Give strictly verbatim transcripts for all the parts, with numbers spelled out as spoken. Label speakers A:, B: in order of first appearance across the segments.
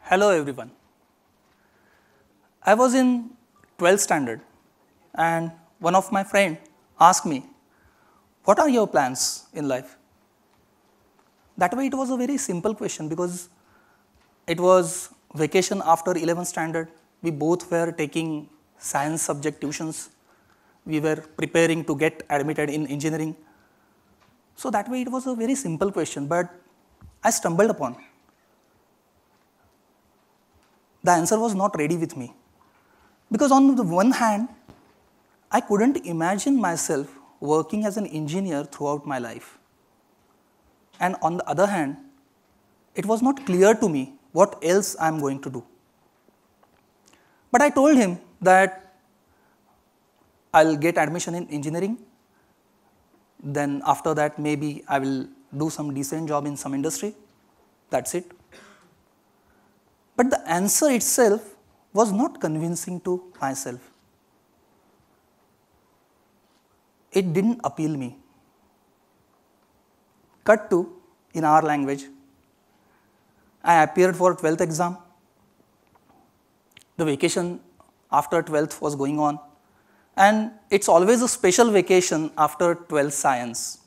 A: Hello everyone. I was in twelfth standard and one of my friend asked me, what are your plans in life? That way it was a very simple question because it was vacation after eleventh standard. We both were taking science subject tuitions. We were preparing to get admitted in engineering. So that way it was a very simple question, but I stumbled upon. The answer was not ready with me. Because on the one hand, I couldn't imagine myself working as an engineer throughout my life. And on the other hand, it was not clear to me what else I am going to do. But I told him that I'll get admission in engineering. Then after that, maybe I will do some decent job in some industry. That's it. But the answer itself was not convincing to myself. It didn't appeal me. Cut to, in our language, I appeared for twelfth exam. The vacation after twelfth was going on. And it's always a special vacation after twelfth science.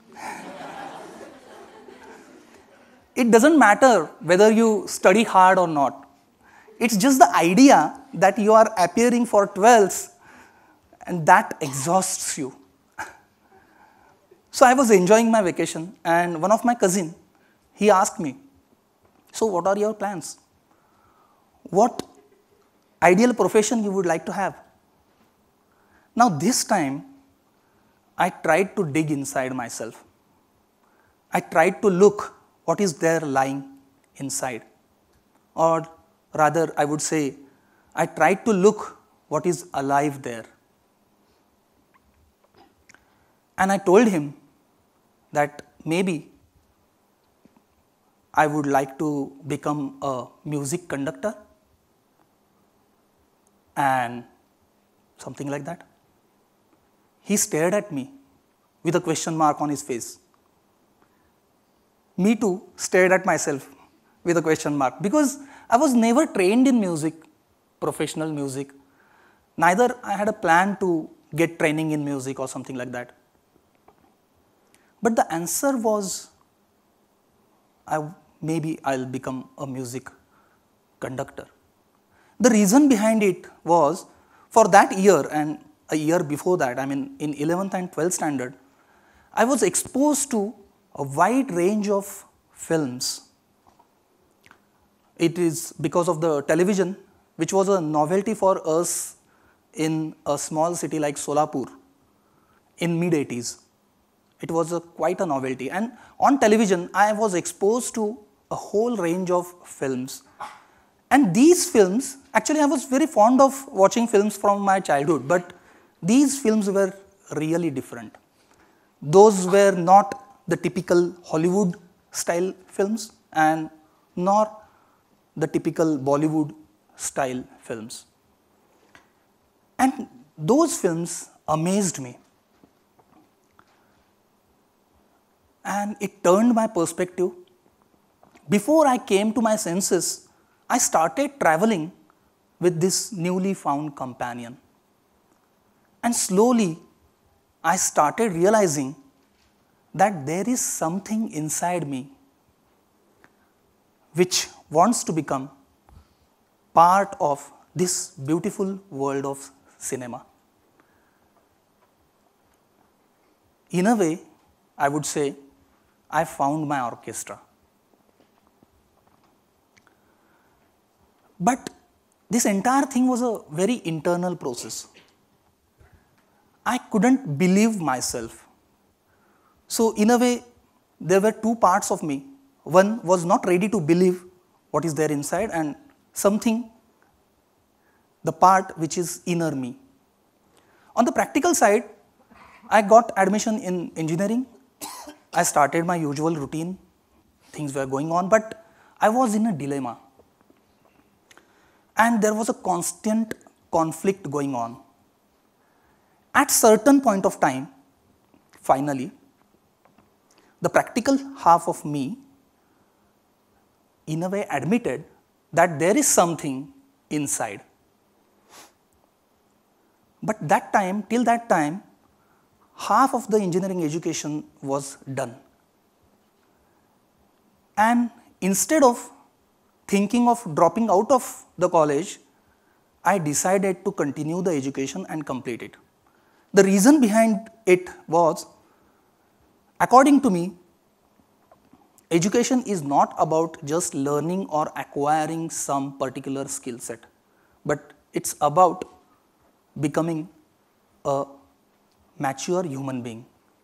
A: It doesn't matter whether you study hard or not. It's just the idea that you are appearing for twelfth and that exhausts you. So I was enjoying my vacation and one of my cousin, he asked me, so what are your plans? What ideal profession you would like to have? Now this time, I tried to dig inside myself. I tried to look what is there lying inside. Or rather, I would say, I tried to look what is alive there. And I told him that maybe I would like to become a music conductor and something like that. He stared at me with a question mark on his face. Me too stared at myself with a question mark because I was never trained in music, professional music. Neither I had a plan to get training in music or something like that. But the answer was, I, maybe I'll become a music conductor. The reason behind it was, for that year and a year before that, I mean in eleventh and twelfth standard, I was exposed to a wide range of films. It is because of the television, which was a novelty for us in a small city like Solapur in mid eighties. It was a, quite a novelty. And on television, I was exposed to a whole range of films. And these films, actually I was very fond of watching films from my childhood, but these films were really different. Those were not the typical Hollywood style films and nor the typical Bollywood style films. And those films amazed me. And it turned my perspective. Before I came to my senses, I started traveling with this newly found companion. And slowly, I started realizing that there is something inside me which wants to become part of this beautiful world of cinema. In a way, I would say, I found my orchestra. But this entire thing was a very internal process. I couldn't believe myself. So in a way, there were two parts of me. One was not ready to believe what is there inside and something, the part which is inner me. On the practical side, I got admission in engineering. I started my usual routine. Things were going on, but I was in a dilemma. And there was a constant conflict going on. At certain point of time, finally, the practical half of me, in a way, admitted that there is something inside. But that time, till that time, half of the engineering education was done. And instead of thinking of dropping out of the college, I decided to continue the education and complete it. The reason behind it was, according to me, education is not about just learning or acquiring some particular skill set, but it's about becoming a mature human being.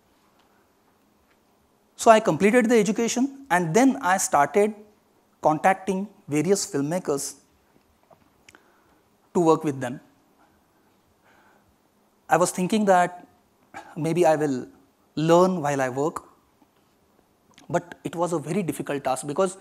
A: So I completed the education, and then I started contacting various filmmakers to work with them. I was thinking that maybe I will learn while I work, but it was a very difficult task because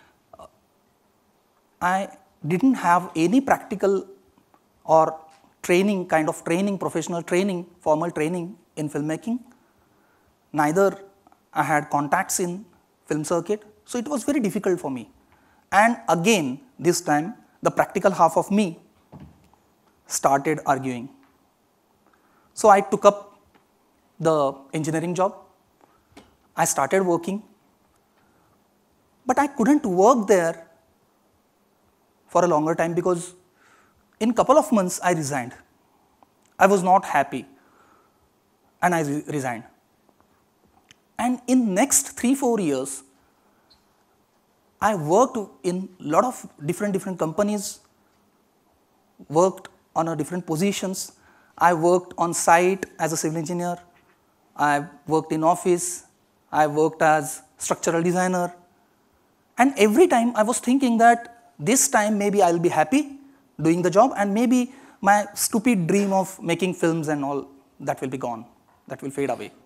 A: I didn't have any practical or training, kind of training, professional training, formal training in filmmaking. Neither I had contacts in film circuit, so it was very difficult for me. And again, this time, the practical half of me started arguing. So I took up the engineering job. I started working, but I couldn't work there for a longer time because in a couple of months I resigned. I was not happy and I re resigned. And in next three, four years, I worked in a lot of different, different companies, worked on a different positions. I worked on site as a civil engineer. I worked in office. I worked as structural designer. And every time I was thinking that this time maybe I'll be happy doing the job, and maybe my stupid dream of making films and all, that will be gone, that will fade away.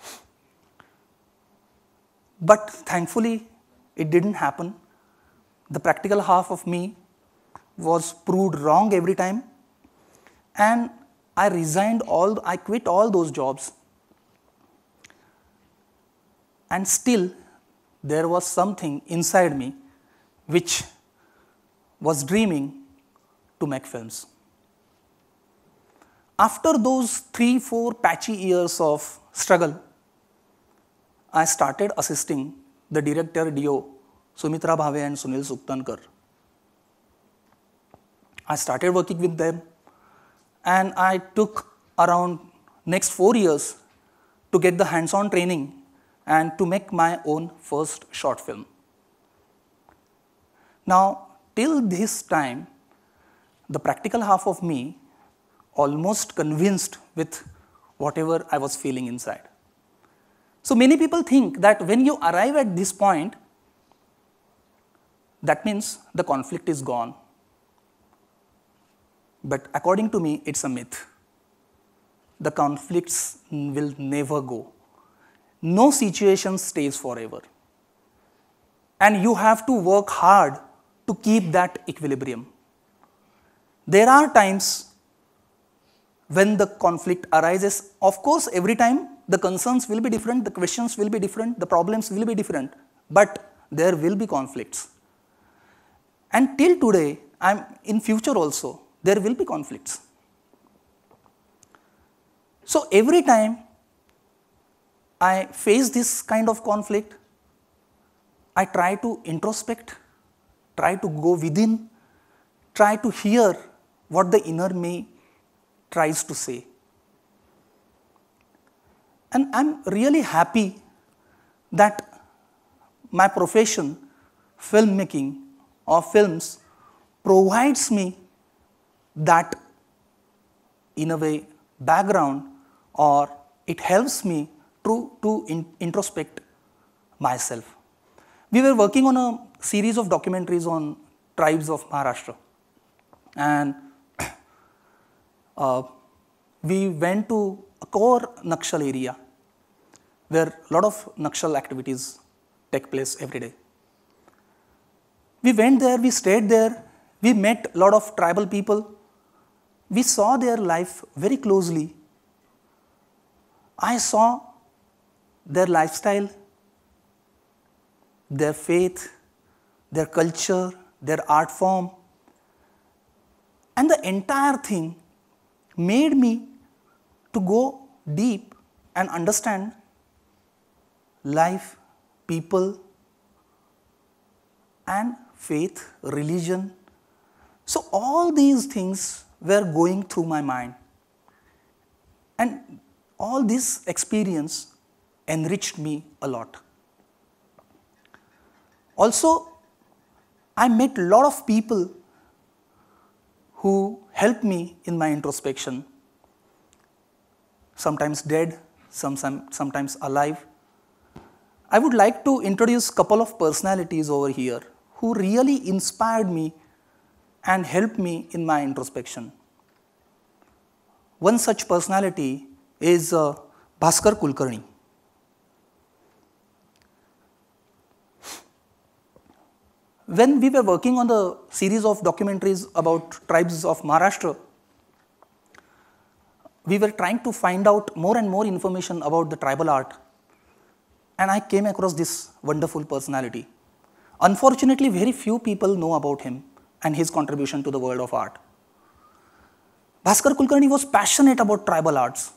A: But thankfully, it didn't happen. The practical half of me was proved wrong every time, and I resigned all, I quit all those jobs. And still, there was something inside me which was dreaming to make films. After those three, four patchy years of struggle, I started assisting the director D O, Sumitra Bhave and Sunil Suktankar. I started working with them, and I took around next four years to get the hands-on training and to make my own first short film. Now, till this time, the practical half of me almost convinced with whatever I was feeling inside. So many people think that when you arrive at this point, that means the conflict is gone. But according to me, it's a myth. The conflicts will never go. No situation stays forever. And you have to work hard to keep that equilibrium. There are times when the conflict arises. Of course, every time the concerns will be different, the questions will be different, the problems will be different, but there will be conflicts. And till today, I'm in future also, there will be conflicts. So every time I face this kind of conflict, I try to introspect, try to go within, try to hear what the inner me tries to say. And I'm really happy that my profession, filmmaking or films, provides me that, in a way, background, or it helps me to, to in, introspect myself. We were working on a series of documentaries on tribes of Maharashtra, and uh, we went to a core Nakshal area where a lot of Nakshal activities take place every day. We went there, we stayed there, we met a lot of tribal people, we saw their life very closely. I saw their lifestyle, their faith, their culture, their art form, and the entire thing made me to go deep and understand life, people, and faith, religion. So all these things were going through my mind, and all this experience enriched me a lot. Also, I met a lot of people who helped me in my introspection, sometimes dead, some, some, sometimes alive. I would like to introduce a couple of personalities over here who really inspired me and helped me in my introspection. One such personality is uh, Bhaskar Kulkarni. When we were working on the series of documentaries about tribes of Maharashtra, we were trying to find out more and more information about the tribal art, and I came across this wonderful personality. Unfortunately, very few people know about him and his contribution to the world of art. Bhaskar Kulkarni was passionate about tribal arts.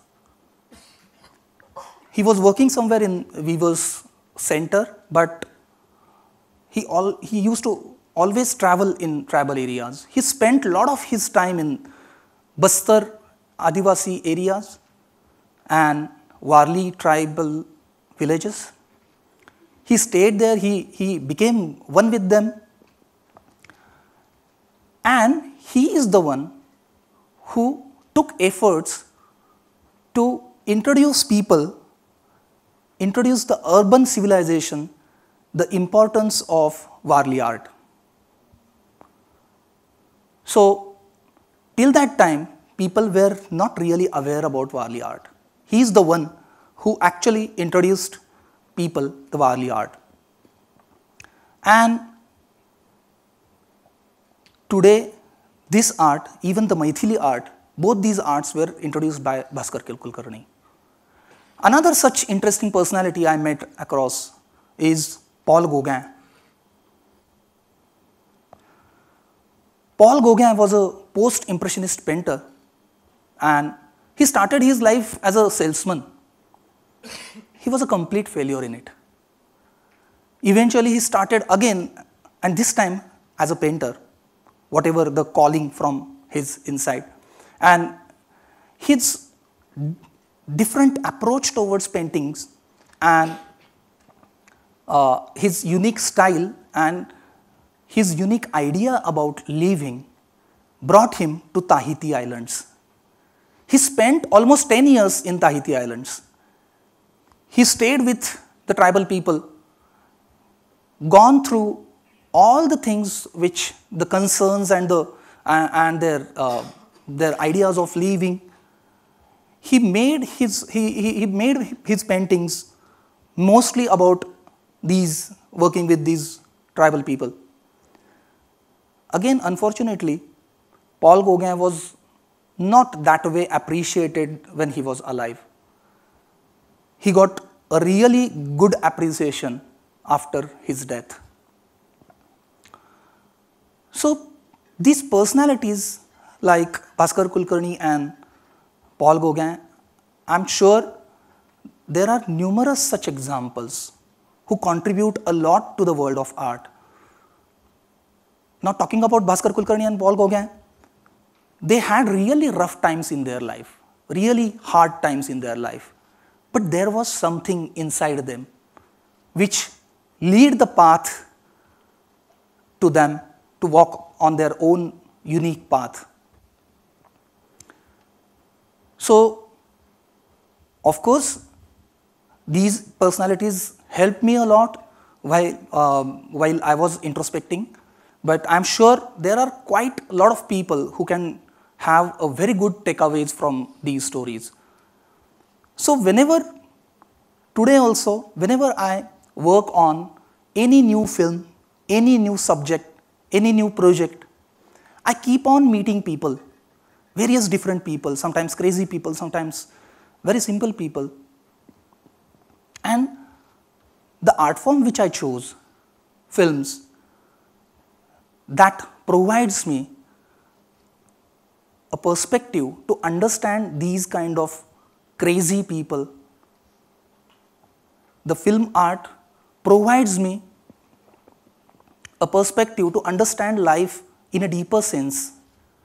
A: He was working somewhere in Weavers Center, but he, all, he used to always travel in tribal areas. He spent a lot of his time in Bastar Adivasi areas and Warli tribal villages. He stayed there, he, he became one with them, and he is the one who took efforts to introduce people, introduce the urban civilization, the importance of Warli art. So, till that time, people were not really aware about Warli art. He is the one who actually introduced people the Warli art. And today, this art, even the Maithili art, both these arts were introduced by Bhaskar Kulkarni. Another such interesting personality I met across is Paul Gauguin. Paul Gauguin was a post-impressionist painter, and he started his life as a salesman. He was a complete failure in it. Eventually, he started again, and this time as a painter, whatever the calling from his inside. And his different approach towards paintings and uh, his unique style and his unique idea about living brought him to Tahiti Islands. He spent almost ten years in Tahiti Islands. He stayed with the tribal people, gone through all the things which the concerns and the uh, and their uh, their ideas of living. He made his he, he he made his paintings mostly about these working with these tribal people. Again, unfortunately, Paul Gauguin was not that way appreciated when he was alive. He got a really good appreciation after his death. So, these personalities like Bhaskar Kulkarni and Paul Gauguin, I am sure there are numerous such examples who contribute a lot to the world of art. Now, talking about Bhaskar Kulkarni and Paul Gauguin, they had really rough times in their life, really hard times in their life. But there was something inside them which led the path to them to walk on their own unique path. So, of course, these personalities helped me a lot while, um, while I was introspecting, but I am sure there are quite a lot of people who can have a very good takeaways from these stories. So, whenever, today also, whenever I work on any new film, any new subject, any new project, I keep on meeting people, various different people, sometimes crazy people, sometimes very simple people. And the art form which I chose, films, that provides me a perspective to understand these kind of crazy people. The film art provides me a perspective to understand life in a deeper sense.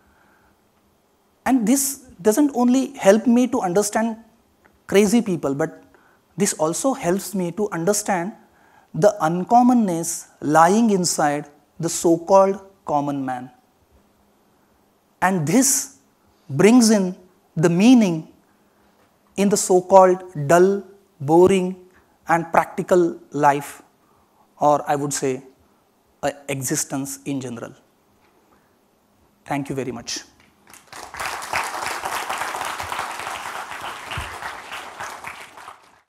A: And this doesn't only help me to understand crazy people, but this also helps me to understand the uncommonness lying inside the so-called common man. And this brings in the meaning in the so-called dull, boring, and practical life, or I would say, uh, existence in general. Thank you very much.